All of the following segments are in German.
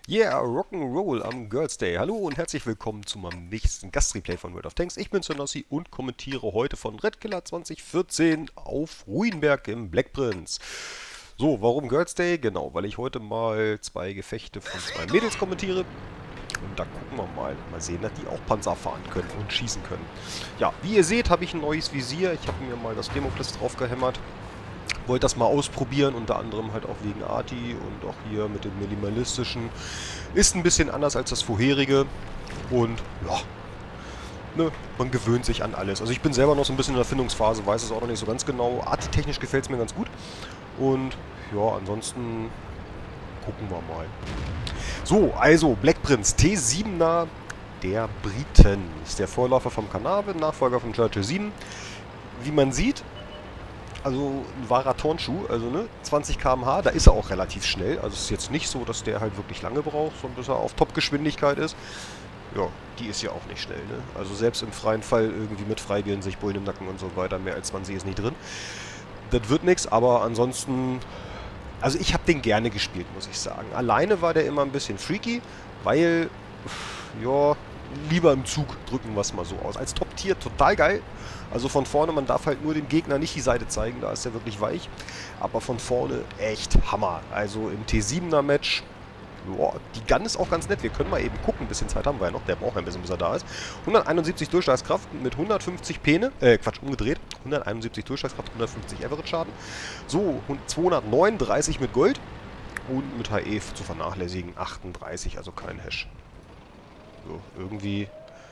Yeah, Rock'n'Roll am Girls Day. Hallo und herzlich willkommen zu meinem nächsten Gastreplay von World of Tanks. Ich bin Sonossi und kommentiere heute von Red Killer 2014 auf Ruinberg im Black Prince. So, warum Girls Day? Genau, weil ich heute mal zwei Gefechte von zwei Mädels kommentiere. Und da gucken wir mal sehen, dass die auch Panzer fahren können und schießen können. Ja, wie ihr seht, habe ich ein neues Visier. Ich habe mir mal das Democles drauf gehämmert. Wollte das mal ausprobieren, unter anderem halt auch wegen Arti und auch hier mit dem minimalistischen. Ist ein bisschen anders als das vorherige und ja, ne, man gewöhnt sich an alles. Also ich bin selber noch so ein bisschen in der Findungsphase, weiß es auch noch nicht so ganz genau. Arti-technisch gefällt es mir ganz gut und ja, ansonsten gucken wir mal. So, also Black Prince T7er der Briten. Ist der Vorläufer vom Carnarvon, Nachfolger vom Churchill 7. Wie man sieht, also ein wahrer Turnschuh, also ne, 20 km/h, da ist er auch relativ schnell. Also es ist jetzt nicht so, dass der halt wirklich lange braucht, sondern dass er auf Top-Geschwindigkeit ist. Ja, die ist ja auch nicht schnell, ne? Also selbst im freien Fall irgendwie mit Freigehen, sich Bullen im Nacken und so weiter, mehr als 20 ist nicht drin. Das wird nichts, aber ansonsten, also ich habe den gerne gespielt, muss ich sagen. Alleine war der immer ein bisschen freaky, weil, ja, lieber im Zug drücken wir es mal so aus. Als Top-Tier total geil. Also von vorne, man darf halt nur dem Gegner nicht die Seite zeigen, da ist er wirklich weich. Aber von vorne echt Hammer. Also im T7er Match, boah, die Gun ist auch ganz nett. Wir können mal eben gucken, ein bisschen Zeit haben wir ja noch. Der braucht ein bisschen, bis er da ist. 171 Durchschlagskraft mit 150 Pene, Quatsch, umgedreht. 171 Durchschlagskraft, 150 Average Schaden. So, 239 mit Gold. Und mit HE zu vernachlässigen, 38, also kein Hash. So, irgendwie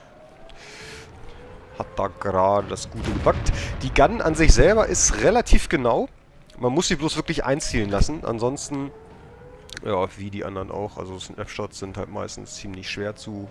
hat da gerade das Gute gebackt. Die Gun an sich selber ist relativ genau. Man muss sie bloß wirklich einzielen lassen. Ansonsten, ja, wie die anderen auch. Also Snapshots sind halt meistens ziemlich schwer zu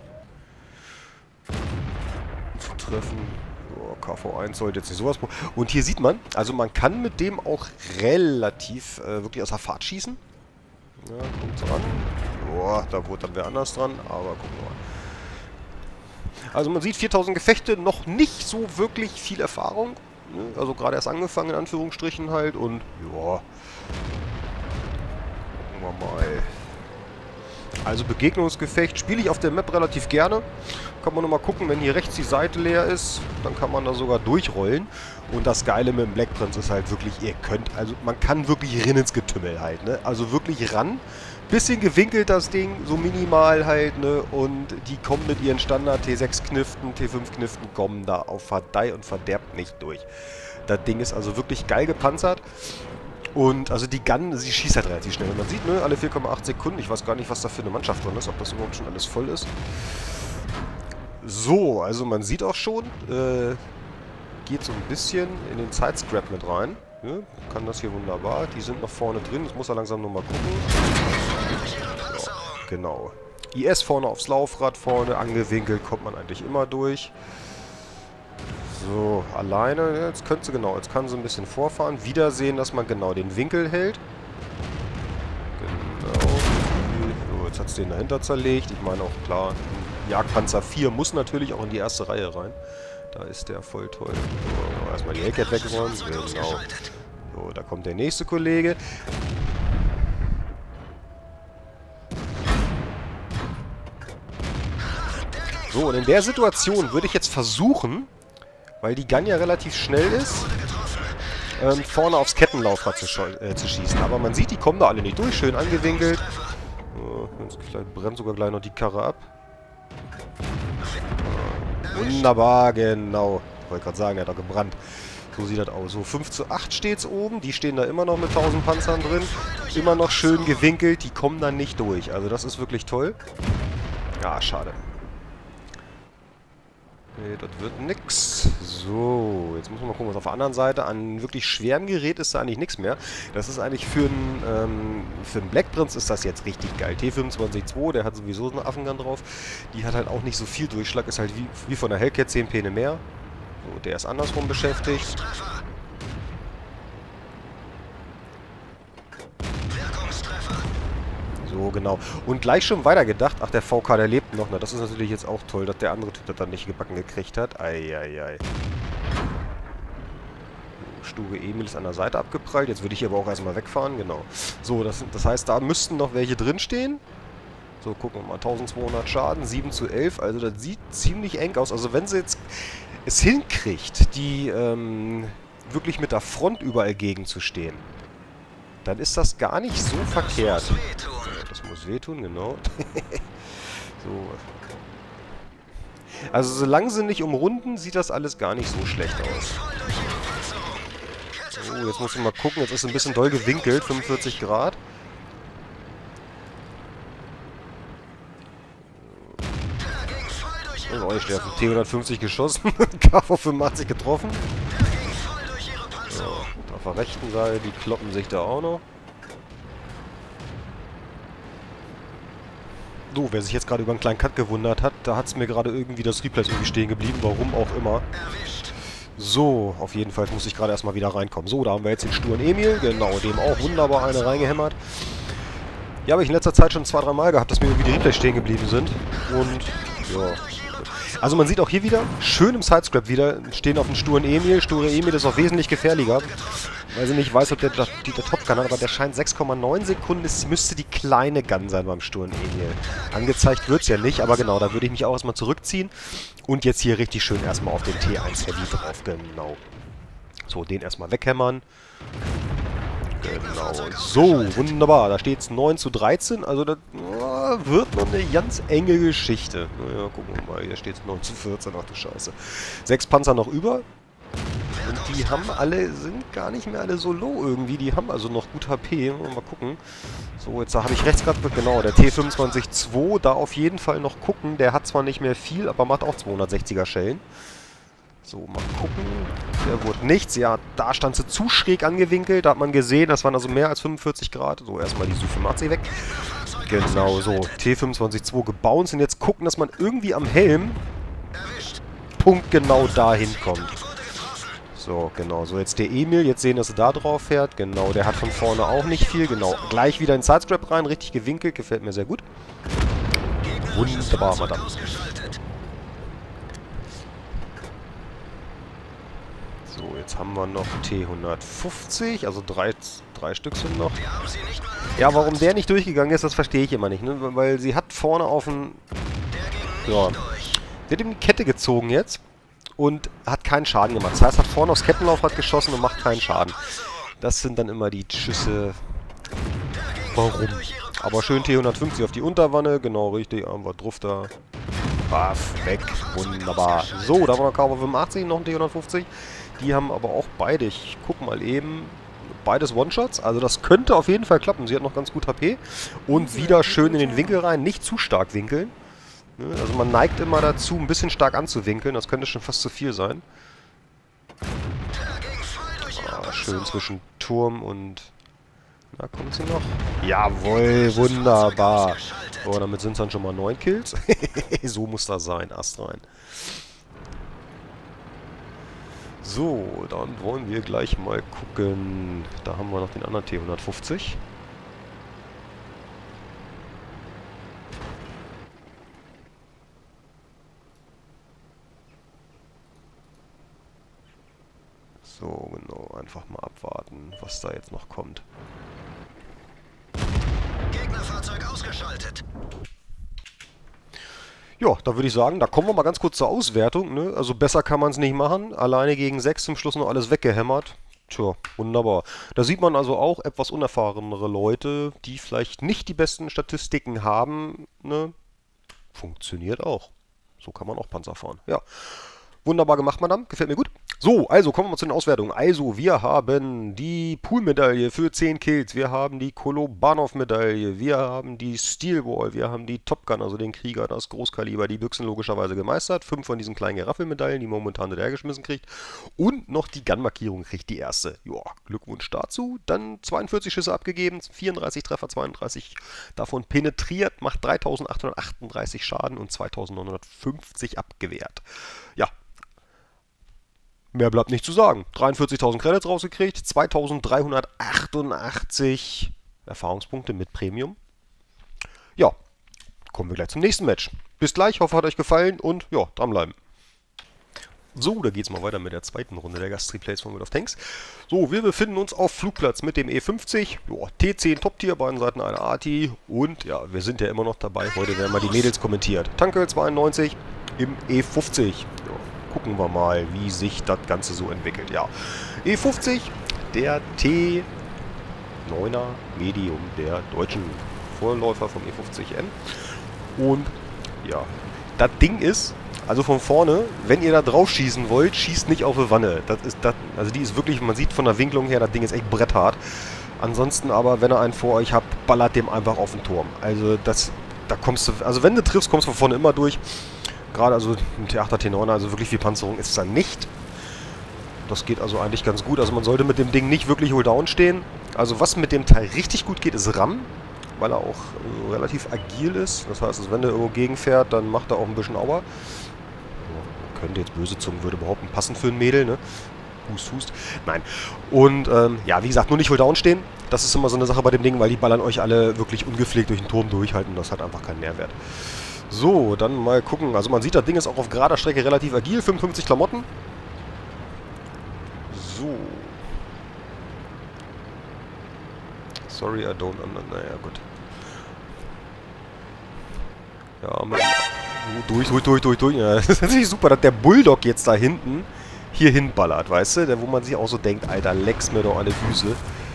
treffen. So, KV1 sollte jetzt nicht sowas... Und hier sieht man, also man kann mit dem auch relativ wirklich aus der Fahrt schießen. Ja, kommt ran. Boah, da wurde dann wer anders dran, aber gucken wir mal. Also man sieht 4000 Gefechte, noch nicht so wirklich viel Erfahrung. Ne? Also gerade erst angefangen, in Anführungsstrichen halt. Und ja, gucken wir mal. Also Begegnungsgefecht spiele ich auf der Map relativ gerne. Kann man nochmal gucken, wenn hier rechts die Seite leer ist, dann kann man da sogar durchrollen. Und das Geile mit dem Black Prince ist halt wirklich, ihr könnt, also man kann wirklich rin ins Getümmel halt, ne? Also wirklich ran. Bisschen gewinkelt das Ding, so minimal halt, ne? Und die kommen mit ihren Standard T6-Kniften, T5-Kniften, kommen da auf Verdeih und Verderb nicht durch. Das Ding ist also wirklich geil gepanzert. Und also die Gun, sie schießt halt relativ schnell. Man sieht, ne, alle 4,8 Sekunden. Ich weiß gar nicht, was da für eine Mannschaft drin ist, ob das überhaupt schon alles voll ist. So, also man sieht auch schon, geht so ein bisschen in den Sidescrap mit rein. Ne? Kann das hier wunderbar. Die sind noch vorne drin. Jetzt muss er langsam nochmal gucken. Ja, genau. IS vorne aufs Laufrad, vorne angewinkelt, kommt man eigentlich immer durch. So, alleine, jetzt könnte sie genau, jetzt kann sie ein bisschen vorfahren. Wieder sehen, dass man genau den Winkel hält. Genau. So, jetzt hat es den dahinter zerlegt. Ich meine auch klar, Jagdpanzer 4 muss natürlich auch in die erste Reihe rein. Da ist der voll toll. So, erstmal die Hellcat wegräumen. Genau. So, da kommt der nächste Kollege. So, und in der Situation würde ich jetzt versuchen, weil die Gun ja relativ schnell ist, vorne aufs Kettenlaufrad zu schießen. Aber man sieht, die kommen da alle nicht durch. Schön angewinkelt. Jetzt brennt sogar gleich noch die Karre ab. Wunderbar, genau. Ich wollte gerade sagen, er hat auch gebrannt. So sieht das aus. So 5:8 steht es oben. Die stehen da immer noch mit 1000 Panzern drin. Immer noch schön gewinkelt. Die kommen dann nicht durch. Also das ist wirklich toll. Ja, schade. Nee, das wird nix. So, jetzt muss man mal gucken, was auf der anderen Seite. An wirklich schwerem Gerät ist da eigentlich nichts mehr. Das ist eigentlich für einen Black Prince ist das jetzt richtig geil. T25-2, der hat sowieso eine Affengun drauf. Die hat halt auch nicht so viel Durchschlag. Ist halt wie von der Hellcat 10 Pene mehr. So, der ist andersrum beschäftigt. So, genau. Und gleich schon weitergedacht. Ach, der VK, der lebt noch. Na, das ist natürlich jetzt auch toll, dass der andere Typ das dann nicht gebacken gekriegt hat. Eieiei. Stuge Emil ist an der Seite abgeprallt. Jetzt würde ich aber auch erstmal wegfahren. Genau. So, das heißt, da müssten noch welche drinstehen. So, gucken wir mal. 1200 Schaden, 7:11. Also das sieht ziemlich eng aus. Also wenn sie jetzt es hinkriegt, die wirklich mit der Front überall gegenzustehen, dann ist das gar nicht so verkehrt. Das muss wehtun, genau. So. Also solange sie nicht umrunden, sieht das alles gar nicht so schlecht aus. So, jetzt muss ich mal gucken. Jetzt ist es ein bisschen doll gewinkelt. 45 Grad. Oh, ich stehe auf T150 geschossen. KV 85 getroffen. So, auf der rechten Seite, die kloppen sich da auch noch. So, wer sich jetzt gerade über einen kleinen Cut gewundert hat, da hat es mir gerade irgendwie das Replay irgendwie stehen geblieben, warum auch immer. So, auf jeden Fall muss ich gerade erstmal wieder reinkommen. So, da haben wir jetzt den sturen Emil, genau, dem auch wunderbar eine reingehämmert. Ja, habe ich in letzter Zeit schon 2-3 Mal gehabt, dass mir irgendwie die Replays stehen geblieben sind. Und, ja. Also man sieht auch hier wieder, schön im Sidescrap wieder, stehen auf dem sturen Emil. Sture Emil ist auch wesentlich gefährlicher. Weil ich nicht weiß, ob der Top Gun hat, aber der scheint 6,9 Sekunden. Es müsste die kleine Gun sein beim sturen Emil. Angezeigt wird es ja nicht, aber genau, da würde ich mich auch erstmal zurückziehen. Und jetzt hier richtig schön erstmal auf den T1 Heavy drauf, genau. So, den erstmal weghämmern. Genau, so, wunderbar. Da steht es 9:13, also das wird noch eine ganz enge Geschichte. Naja, gucken wir mal, hier steht es 9:14, ach du Scheiße. 6 Panzer noch über. Und die haben alle, sind gar nicht mehr alle so low irgendwie. Die haben also noch gut HP. Mal gucken. So, jetzt habe ich rechts gerade, genau, der T25-2, da auf jeden Fall noch gucken. Der hat zwar nicht mehr viel, aber macht auch 260er Schellen. So, mal gucken. Der wurde nichts. Ja, da stand sie zu schräg angewinkelt. Da hat man gesehen, das waren also mehr als 45 Grad. So, erstmal die Su-85 weg. Genau, so. T25-2 gebounced. Und jetzt gucken, dass man irgendwie am Helm punktgenau dahin kommt. So, genau. So, jetzt der Emil. Jetzt sehen, dass er da drauf fährt. Genau, der hat von vorne auch nicht viel. Genau, gleich wieder in Sidescrap rein. Richtig gewinkelt. Gefällt mir sehr gut. Wunderbar, Madame. So, jetzt haben wir noch T150, also drei Stück sind noch. Ja, warum der nicht durchgegangen ist, das verstehe ich immer nicht, ne? Weil sie hat vorne auf den... Ja, sie hat ihm die Kette gezogen jetzt und hat keinen Schaden gemacht. Das heißt, hat vorne aufs Kettenlaufrad geschossen und macht keinen Schaden. Das sind dann immer die Schüsse... Warum? Aber schön T150 auf die Unterwanne, genau richtig, haben wir drauf da. Baff, weg, wunderbar. So, da war noch KV 85, noch ein T150. Die haben aber auch beide, ich gucke mal eben, beides One-Shots. Also das könnte auf jeden Fall klappen. Sie hat noch ganz gut HP. Und wieder schön in den Winkel rein. Nicht zu stark winkeln. Also man neigt immer dazu, ein bisschen stark anzuwinkeln. Das könnte schon fast zu viel sein. Ah, schön zwischen Turm und... Na, kommt sie noch? Jawohl, wunderbar. So, damit sind es dann schon mal 9 Kills. So muss das sein, Ast rein. So, dann wollen wir gleich mal gucken. Da haben wir noch den anderen T150. So, genau. Einfach mal abwarten, was da jetzt noch kommt. Gegnerfahrzeug ausgeschaltet. Ja, da würde ich sagen, da kommen wir mal ganz kurz zur Auswertung, ne? Also besser kann man es nicht machen. Alleine gegen 6 zum Schluss noch alles weggehämmert. Tja, wunderbar. Da sieht man also auch etwas unerfahrenere Leute, die vielleicht nicht die besten Statistiken haben, ne? Funktioniert auch. So kann man auch Panzer fahren. Ja. Wunderbar gemacht, Madame. Gefällt mir gut. So, also kommen wir mal zu den Auswertungen. Also, wir haben die Pool-Medaille für 10 Kills. Wir haben die Kolobanov-Medaille. Wir haben die Steelwall. Wir haben die Top Gun, also den Krieger, das Großkaliber, die Büchsen logischerweise gemeistert. 5 von diesen kleinen Geraffelmedaillen, die momentan der geschmissen kriegt. Und noch die Gun-Markierung kriegt die erste. Ja, Glückwunsch dazu. Dann 42 Schüsse abgegeben, 34 Treffer, 32 davon penetriert, macht 3838 Schaden und 2950 abgewehrt. Ja. Mehr bleibt nicht zu sagen. 43.000 Credits rausgekriegt, 2.388 Erfahrungspunkte mit Premium. Ja, kommen wir gleich zum nächsten Match. Bis gleich, hoffe hat euch gefallen und ja, dranbleiben. So, da geht's mal weiter mit der zweiten Runde der Gastreplays von World of Tanks. So, wir befinden uns auf Flugplatz mit dem E50, joa, T10 Top-Tier, beiden Seiten eine ATI und ja, wir sind ja immer noch dabei. Heute werden mal die Mädels kommentiert. Tanke 92 im E50. Ja, gucken wir mal, wie sich das Ganze so entwickelt. Ja, E50, der T9er Medium der deutschen Vorläufer vom E50M. Und ja, das Ding ist, also von vorne, wenn ihr da drauf schießen wollt, schießt nicht auf eine Wanne. Also die ist wirklich, man sieht von der Winklung her, das Ding ist echt bretthart. Ansonsten aber, wenn ihr einen vor euch habt, ballert dem einfach auf den Turm. Also da kommst du, also wenn du triffst, kommst du von vorne immer durch. Gerade also ein T8er, T9er, also wirklich viel Panzerung ist es dann nicht. Das geht also eigentlich ganz gut. Also man sollte mit dem Ding nicht wirklich Hulldown stehen. Also was mit dem Teil richtig gut geht, ist RAM, weil er auch relativ agil ist. Das heißt, also wenn der irgendwo gegenfährt, dann macht er auch ein bisschen Aua. Könnte jetzt böse Zungen würde behaupten, passend für ein Mädel, ne? Hust, hust. Nein. Und, ja, wie gesagt, nur nicht Hulldown stehen. Das ist immer so eine Sache bei dem Ding, weil die ballern euch alle wirklich ungepflegt durch den Turm durchhalten. Das hat einfach keinen Nährwert. So, dann mal gucken. Also man sieht, das Ding ist auch auf gerader Strecke relativ agil. 55 Klamotten. So. Sorry, I don't... Naja, gut. Ja, durch. Ja, das ist natürlich super, dass der Bulldog jetzt da hinten hier hinballert, weißt du? Wo man sich auch so denkt, Alter, leck's mir doch an die Füße.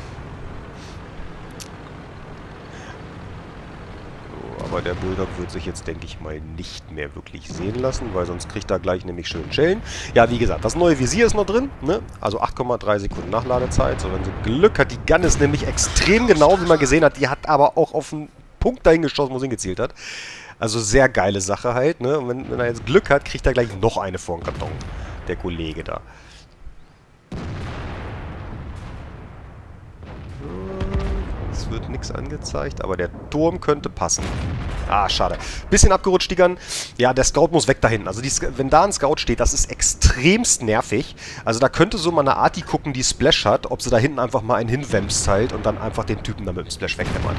So, aber der Bulldog wird sich jetzt, denke ich mal, nicht mehr wirklich sehen lassen, weil sonst kriegt er gleich nämlich schön Schellen. Ja, wie gesagt, das neue Visier ist noch drin, ne? Also 8,3 Sekunden Nachladezeit. So, wenn sie Glück hat, die Gun ist nämlich extrem genau, wie man gesehen hat. Die hat aber auch auf den Punkt dahin geschossen, wo sie hingezielt hat. Also sehr geile Sache halt, ne? Und wenn er jetzt Glück hat, kriegt er gleich noch eine vor den Karton. Der Kollege da. Es wird nichts angezeigt, aber der Turm könnte passen. Ah, schade. Bisschen abgerutscht, die Gun. Ja, der Scout muss weg da hinten. Also wenn da ein Scout steht, das ist extremst nervig. Also da könnte so mal eine Arti gucken, die Splash hat, ob sie da hinten einfach mal einen hinwämst halt und dann einfach den Typen da mit dem Splash weghämmert.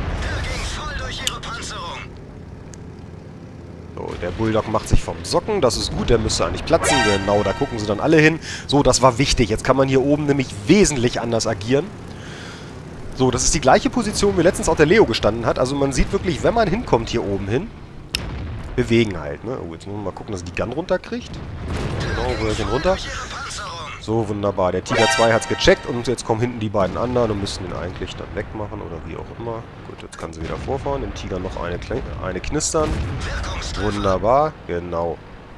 So, der Bulldog macht sich vom Socken, das ist gut, der müsste eigentlich platzen, genau, da gucken sie dann alle hin. So, das war wichtig, jetzt kann man hier oben nämlich wesentlich anders agieren. So, das ist die gleiche Position, wie letztens auch der Leo gestanden hat, also man sieht wirklich, wenn man hinkommt hier oben hin, bewegen halt, ne. Oh, jetzt müssen wir mal gucken, dass er die Gun runterkriegt. Genau, wo er den runter. So, wunderbar, der Tiger 2 hat es gecheckt und jetzt kommen hinten die beiden anderen und müssen ihn eigentlich dann wegmachen oder wie auch immer. Gut, jetzt kann sie wieder vorfahren, dem Tiger noch eine knistern. Wunderbar, genau.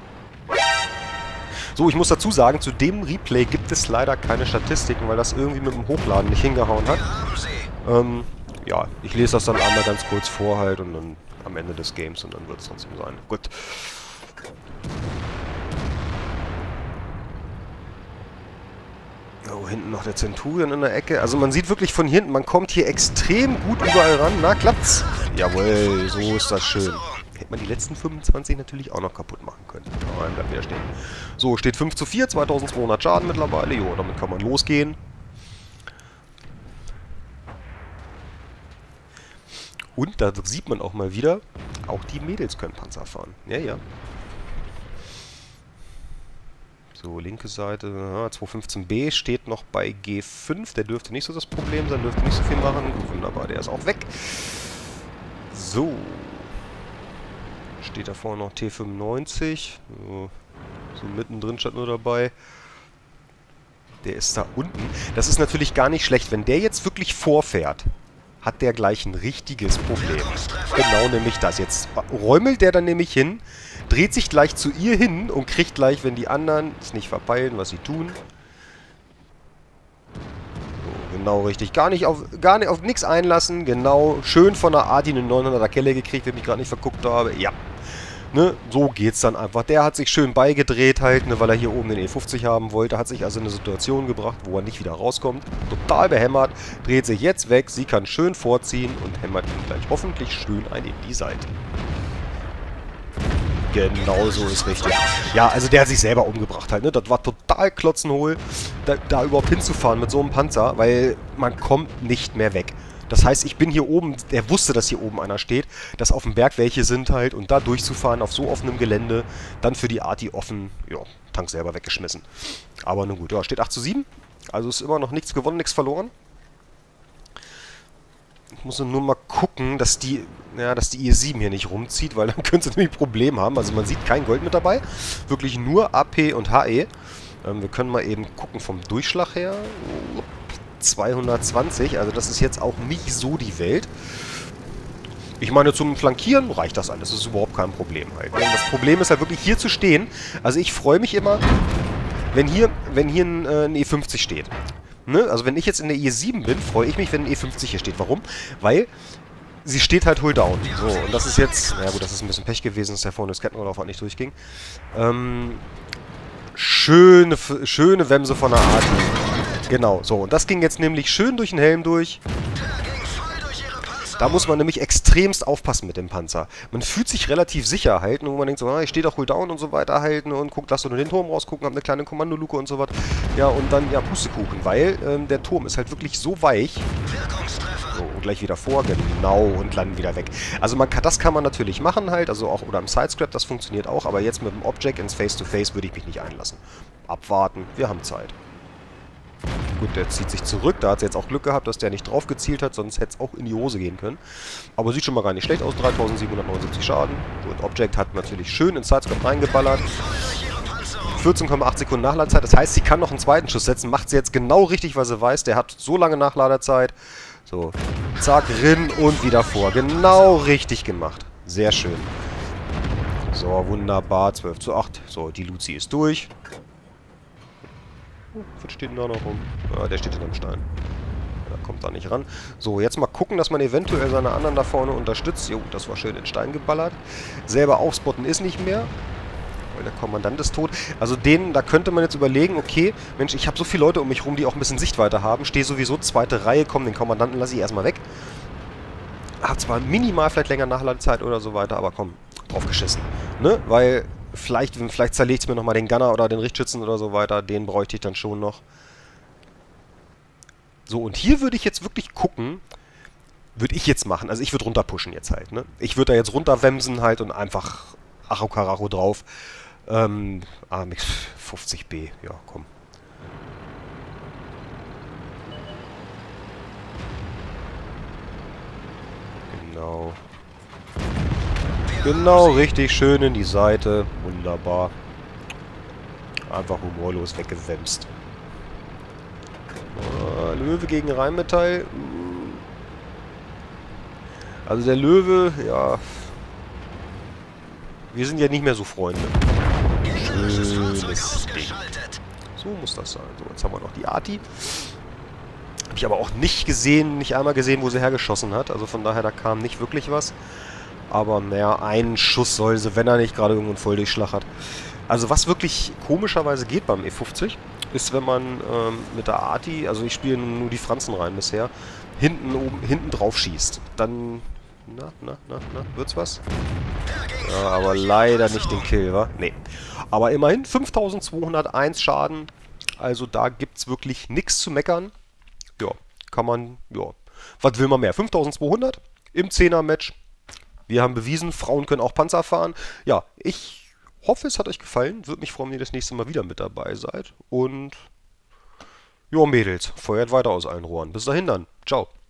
So, ich muss dazu sagen, zu dem Replay gibt es leider keine Statistiken, weil das irgendwie mit dem Hochladen nicht hingehauen hat. Ja, ich lese das dann einmal ganz kurz vor halt und dann am Ende des Games und dann wird es trotzdem sein. Gut. Oh, hinten noch der Centurion in der Ecke. Also man sieht wirklich von hinten, man kommt hier extrem gut überall ran. Na, klappt's? Jawohl, so ist das schön. Hätte man die letzten 25 natürlich auch noch kaputt machen können. Aber dann bleibt wieder stehen. So, steht 5:4, 2200 Schaden mittlerweile. Jo, damit kann man losgehen. Und da sieht man auch mal wieder, auch die Mädels können Panzer fahren. Ja, ja. So, linke Seite, 215B steht noch bei G5. Der dürfte nicht so das Problem sein, dürfte nicht so viel machen. Wunderbar, der ist auch weg. So. Steht da vorne noch T95. So mittendrin stand nur dabei. Der ist da unten. Das ist natürlich gar nicht schlecht. Wenn der jetzt wirklich vorfährt, hat der gleich ein richtiges Problem. Genau nämlich das. Jetzt räumelt der dann nämlich hin, dreht sich gleich zu ihr hin und kriegt gleich, wenn die anderen es nicht verpeilen, was sie tun. So, genau richtig. Gar nicht auf nichts einlassen. Genau. Schön von der Arti eine 900er Kelle gekriegt, wenn ich mich gerade nicht verguckt habe. Ja. Ne, so geht's dann einfach. Der hat sich schön beigedreht halt, ne, weil er hier oben den E50 haben wollte. Hat sich also in eine Situation gebracht, wo er nicht wieder rauskommt. Total behämmert. Dreht sich jetzt weg. Sie kann schön vorziehen und hämmert ihn gleich hoffentlich schön ein in die Seite. Genau so ist richtig. Ja, also der hat sich selber umgebracht halt, ne? Das war total klotzenhohl, da überhaupt hinzufahren mit so einem Panzer, weil man kommt nicht mehr weg. Das heißt, ich bin hier oben, der wusste, dass hier oben einer steht, dass auf dem Berg welche sind halt und da durchzufahren auf so offenem Gelände, dann für die Arti offen, ja, Tank selber weggeschmissen. Aber nun gut, ja, steht 8:7. Also ist immer noch nichts gewonnen, nichts verloren. Ich muss nur mal gucken, dass die IE-7 hier nicht rumzieht, weil dann könnte sie nämlich ein Problem haben. Also man sieht kein Gold mit dabei. Wirklich nur AP und HE. Wir können mal eben gucken vom Durchschlag her. 220, also das ist jetzt auch nicht so die Welt. Ich meine, zum Flankieren reicht das alles. Das ist überhaupt kein Problem halt. Das Problem ist halt wirklich hier zu stehen. Also ich freue mich immer, wenn hier ein E50 steht. Ne? Also wenn ich jetzt in der IE-7 bin, freue ich mich, wenn ein E50 hier steht. Warum? Weil sie steht halt Hull Down. So, und das ist jetzt, naja gut, das ist ein bisschen Pech gewesen, dass der vorne das Kettenlauf halt nicht durchging. Schöne Wemse von der Art. Genau, so. Und das ging jetzt nämlich schön durch den Helm durch. Da muss man nämlich extremst aufpassen mit dem Panzer. Man fühlt sich relativ sicher halten, wo man denkt so, ich stehe doch Hull Down und so weiter halten und guckt, lass nur den Turm rausgucken, hab eine kleine Kommandoluke und so was. Ja, und dann, ja, Pustekuchen, weil der Turm ist halt wirklich so weich. So, und gleich wieder vor, genau, und landen wieder weg. Also das kann man natürlich machen halt, also auch, oder im Sidescrap, das funktioniert auch, aber jetzt mit dem Object ins Face-to-Face würde ich mich nicht einlassen. Abwarten, wir haben Zeit. Gut, der zieht sich zurück. Da hat sie jetzt auch Glück gehabt, dass der nicht drauf gezielt hat, sonst hätte es auch in die Hose gehen können. Aber sieht schon mal gar nicht schlecht aus. 3779 Schaden. Gut, Object hat natürlich schön ins Sidescope reingeballert. 14,8 Sekunden Nachladezeit. Das heißt, sie kann noch einen zweiten Schuss setzen. Macht sie jetzt genau richtig, weil sie weiß, der hat so lange Nachladezeit. So, zack, rin und wieder vor. Genau richtig gemacht. Sehr schön. So, wunderbar. 12:8. So, die Luzi ist durch. Was steht denn da noch rum? Ah, der steht hinterm Stein. Da kommt da nicht ran. So, jetzt mal gucken, dass man eventuell seine anderen da vorne unterstützt. Jo, das war schön in den Stein geballert. Selber aufspotten ist nicht mehr. Weil der Kommandant ist tot. Also da könnte man jetzt überlegen, okay, Mensch, ich habe so viele Leute um mich rum, die auch ein bisschen Sichtweite haben. Stehe sowieso zweite Reihe, komm, den Kommandanten lasse ich erstmal weg. Hab zwar minimal vielleicht länger Nachladezeit oder so weiter, aber komm, draufgeschissen. Ne? Weil vielleicht zerlegt es mir nochmal den Gunner oder den Richtschützen oder so weiter. Den bräuchte ich dann schon noch. So, und hier würde ich jetzt wirklich gucken, würde ich jetzt machen. Also ich würde runterpushen jetzt halt, ne? Ich würde da jetzt runterwemsen halt und einfach Acho Karacho drauf. AMX 50B, ja, komm. Genau. Genau, richtig schön in die Seite. Wunderbar. Einfach humorlos weggewemst. Löwe gegen Rheinmetall. Also der Löwe, ja. Wir sind ja nicht mehr so Freunde. Schönes Ding. So muss das sein. So, jetzt haben wir noch die Arti. Habe ich aber auch nicht einmal gesehen, wo sie hergeschossen hat. Also von daher, da kam nicht wirklich was. Aber naja, einen Schuss soll sie, wenn er nicht gerade irgendeinen Volldurchschlag hat. Also was wirklich komischerweise geht beim E50, ist, wenn man mit der Arti, also ich spiele nur die Franzen rein bisher, hinten drauf schießt. Dann, wird's was? Ja, aber leider nicht den Kill, wa? Nee. Aber immerhin 5201 Schaden. Also da gibt's wirklich nichts zu meckern. Ja, kann man, ja. Was will man mehr? 5200 im 10er-Match. Wir haben bewiesen, Frauen können auch Panzer fahren. Ja, ich hoffe, es hat euch gefallen. Würde mich freuen, wenn ihr das nächste Mal wieder mit dabei seid. Und, ja, Mädels, feuert weiter aus allen Rohren. Bis dahin dann. Ciao.